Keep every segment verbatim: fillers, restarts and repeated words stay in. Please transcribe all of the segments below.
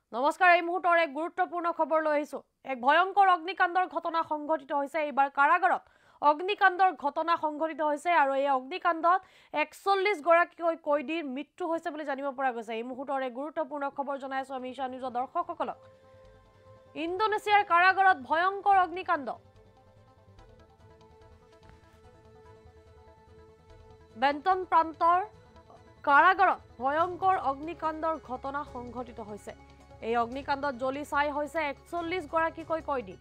নমস্কাৰ এই মুহূৰ্তৰ এক গুৰুত্বপূৰ্ণ খবৰ লৈ আহিছো এক ভয়ংকৰ অগ্নিকাণ্ডৰ ঘটনা সংঘটিত হৈছে এইবাৰ কাৰাগাৰত অগ্নিকাণ্ডৰ ঘটনা সংঘটিত হৈছে আৰু এই অগ্নিকাণ্ডত একচল্লিশ গৰাকীকৈ কয়দীৰ মৃত্যু হৈছে বুলি জানিব পৰা গৈছে এই মুহূৰ্তৰ এক গুৰুত্বপূৰ্ণ খবৰ জনাইছো আমি ঈশান নিউজৰ দৰ্শকসকলক ইণ্ডোনেছিয়াৰ কাৰাগাৰত ভয়ংকৰ অগ্নিকাণ্ড বেন্টন প্ৰান্তৰ কাৰাগাৰত ভয়ংকৰ অগ্নিকাণ্ডৰ ঘটনা সংঘটিত হৈছে এই অগ্নিকাণ্ডত জ্বলি ছাই হৈছে একচল্লিশ গৰাকীকৈ কয়দী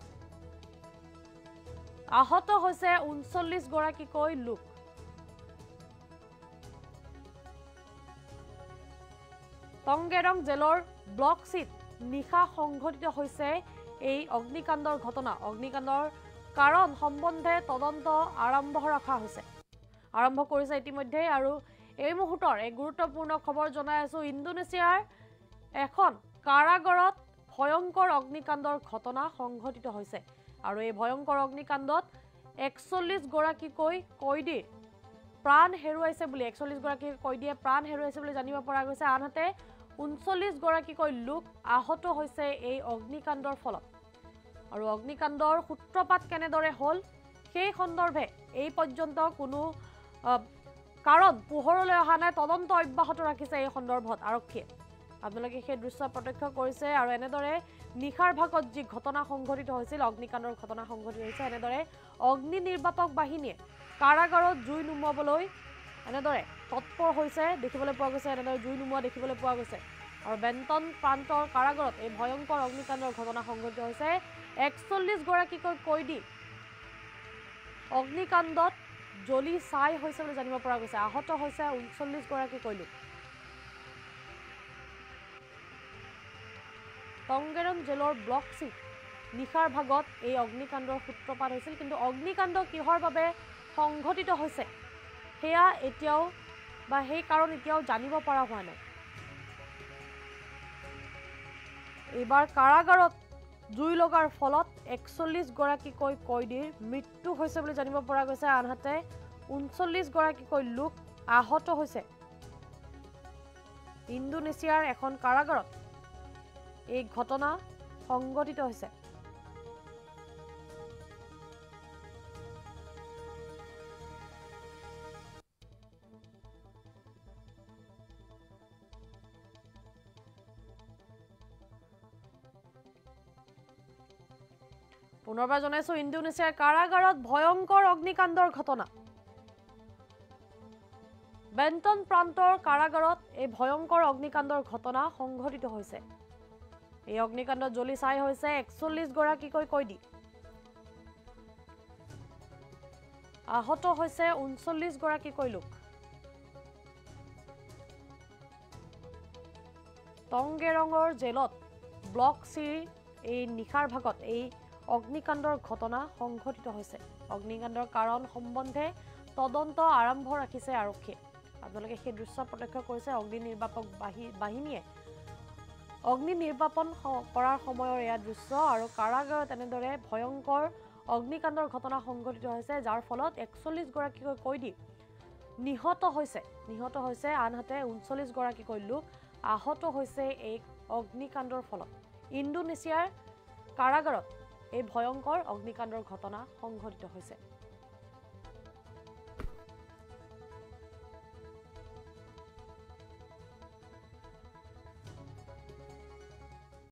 আহত হৈছে ঊনচল্লিশ গৰাকীকৈ লোক টংগেৰং জেলৰ ব্লক চিট নিশা সংঘটিত হৈছে এই অগ্নিকাণ্ডৰ ঘটনা অগ্নিকাণ্ডৰ কাৰণ সম্বন্ধে তদন্ত আৰম্ভ ৰখা হৈছে আৰম্ভ কৰিছে ইতিমধ্যে আৰু এই মুহূৰ্তৰ এক গুৰুত্বপূৰ্ণ খবৰ জনাই আছো ইণ্ডোনেছিয়াৰ এখন কাৰাগাৰত ভয়ংকৰ অগ্নিকাণ্ডৰ ঘটনা সংঘটিত হৈছে আৰু এই ভয়ংকৰ অগ্নিকাণ্ডত একচল্লিশ গৰাকীকৈ কয়দী প্ৰাণ হেৰুৱাইছে বুলি একচল্লিশ গৰাকী কয়দীয়ে প্ৰাণ হেৰুৱাইছে বুলি জানিব পৰা গৈছে আনহাতে ঊনচল্লিশ গৰাকীকৈ লোক আহত হৈছে এই অগ্নিকাণ্ডৰ ফলত আৰু অগ্নিকাণ্ডৰ সূত্ৰপাত কেনেদৰে হ'ল সেই সন্দৰ্ভে এই পৰ্যন্ত কোনো কাৰণ পোহৰলৈ অহা নাই তদন্ত অব্যাহত ৰাখিছে এই সন্দৰ্ভত আৰক্ষীয়ে আপোনালোকে সেই দৃশ্য প্ৰত্যক্ষ কৰিছে আৰু এনেদৰে নিশাৰ ভাগত যি ঘটনা সংঘটিত হৈছিল অগ্নিকাণ্ডৰ ঘটনা সংঘটিত হৈছে এনেদৰে অগ্নি নিৰ্বাপক বাহিনীয়ে কাৰাগাৰত জুই নুমুৱাবলৈ এনেদৰে তৎপৰ হৈছে দেখিবলৈ পোৱা গৈছে এনেদৰে জুই নুমুৱা দেখিবলৈ পোৱা গৈছে আৰু বেন্টন প্ৰান্তৰ কাৰাগাৰত এই ভয়ংকৰ অগ্নিকাণ্ডৰ ঘটনা সংঘটিত হৈছে একচল্লিশ গৰাকীকৈ কয়দী অগ্নিকাণ্ডত জ্বলি ছাই হৈছে বুলি জানিব পৰা গৈছে আহত হৈছে ঊনচল্লিশ গৰাকী কয়দী টংগেৰং জেলৰ ব্লক চিট নিশাৰ ভাগত এই অগ্নিকাণ্ডৰ সূত্ৰপাত হৈছিল কিন্তু অগ্নিকাণ্ড কিহৰ বাবে সংঘটিত হৈছে সেয়া এতিয়াও বা সেই কাৰণ এতিয়াও জানিব পৰা হোৱা নাই এইবাৰ কাৰাগাৰত জুই লগাৰ ফলত একচল্লিশ গৰাকীকৈ কয়দীৰ মৃত্যু হৈছে বুলি জানিব পৰা গৈছে আনহাতে ঊনচল্লিশ গৰাকীকৈ লোক আহত হৈছে ইণ্ডোনেছিয়াৰ এখন কাৰাগাৰত এই ঘটনা সংঘটিত হৈছে পুনৰবাৰ জনাইছো ইণ্ডোনেছিয়াৰ কাৰাগাৰত ভয়ংকৰ অগ্নিকাণ্ডৰ ঘটনা বেন্টন প্ৰান্তৰ কাৰাগাৰত এই ভয়ংকৰ অগ্নিকাণ্ডৰ ঘটনা সংঘটিত হৈছে এই অগ্নিকাণ্ডত জ্বলি ছাই হৈছে একচল্লিশ গৰাকীকৈ কয়দী আহত হৈছে ঊনচল্লিশ গৰাকীকৈ লোক টংগেৰঙৰ জেলত ব্লক চিৰ এই নিশাৰ ভাগত এই অগ্নিকাণ্ডৰ ঘটনা সংঘটিত হৈছে অগ্নিকাণ্ডৰ কাৰণ সম্বন্ধে তদন্ত আৰম্ভ ৰাখিছে আৰক্ষীয়ে আপোনালোকে সেই দৃশ্য প্ৰত্যক্ষ কৰিছে অগ্নি নিৰ্বাপক বাহিনীয়ে অগ্নি নিৰ্বাপন কৰাৰ সময়ৰ এয়া দৃশ্য আৰু কাৰাগাৰত এনেদৰে ভয়ংকৰ অগ্নিকাণ্ডৰ ঘটনা সংঘটিত হৈছে যাৰ ফলত একচল্লিশ গৰাকীকৈ কয়দী নিহত হৈছে নিহত হৈছে আনহাতে ঊনচল্লিশ গৰাকীকৈ লোক আহত হৈছে এই অগ্নিকাণ্ডৰ ফলত ইণ্ডোনেছিয়াৰ কাৰাগাৰত এই ভয়ংকৰ অগ্নিকাণ্ডৰ ঘটনা সংঘটিত হৈছে